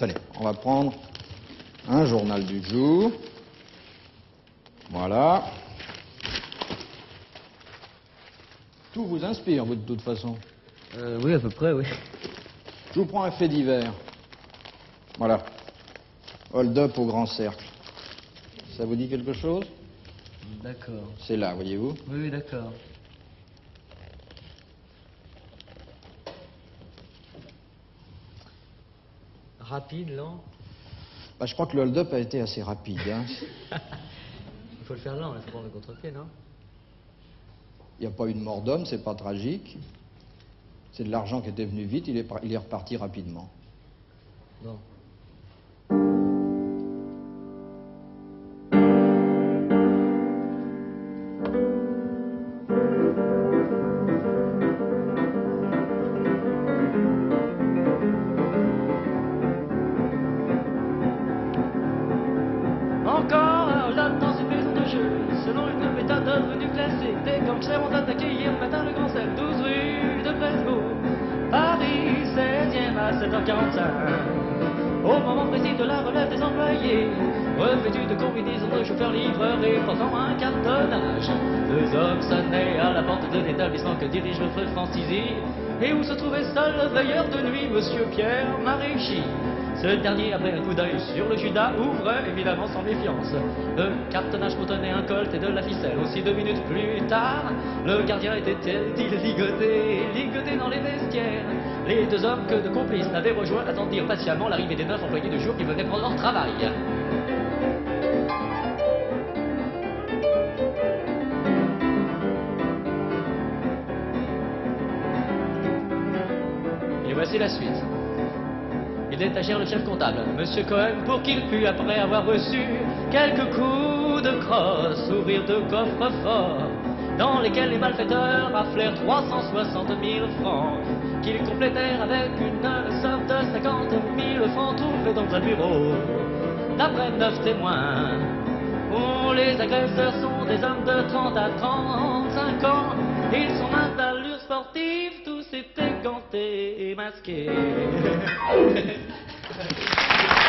Tenez, on va prendre un journal du jour. Voilà. Tout vous inspire, vous, de toute façon. Oui, à peu près, oui. Je vous prends un fait divers. Voilà. Hold-up au Grand Cercle. Ça vous dit quelque chose? D'accord. C'est là, voyez-vous. Oui, oui, d'accord. Rapide, lent. Bah, je crois que le hold-up a été assez rapide. Hein. Il faut le faire lent, il faut prendre le contre-pied, non? Il n'y a pas eu de mort d'homme, c'est pas tragique. C'est de l'argent qui était venu vite, il est reparti rapidement. Non. Encore un hold-up dans une maison de jeu. Selon une méthode devenue classique, des gangsters ont attaqué hier matin le Grand Cercle, 12 rue de Presbourg, Paris 16e à 7h45. Au moment précis de la relève des employés, revêtus de combinaisons de chauffeurs-livreurs et portant un cartonnage, deux hommes sonnaient à la porte de l'établissement que dirige le frère Francisi et où se trouvait seul le veilleur de nuit, Monsieur Pierre Maréchis. Ce dernier, après un coup d'œil sur le Judas, ouvre évidemment sans méfiance. Le cartonnage contenait un colt et de la ficelle. Aussi 2 minutes plus tard, le gardien était-il ligoté dans les vestiaires. Les deux hommes que de complices n'avaient rejoint attendirent patiemment l'arrivée des 9 employés de jour qui venaient prendre leur travail. Et voici la suite. Il détachèrent le chef comptable, Monsieur Cohen, pour qu'il pût, après avoir reçu quelques coups de crosse, ouvrir 2 coffres forts, dans lesquels les malfaiteurs raflèrent 360 000 francs, qu'ils complétèrent avec une somme de 50 000 francs trouvés dans un bureau. D'après 9 témoins, les agresseurs sont des hommes de 30 à 35 ans. Ils sont minces d'allure sportive, tous étaient gantés et masqués.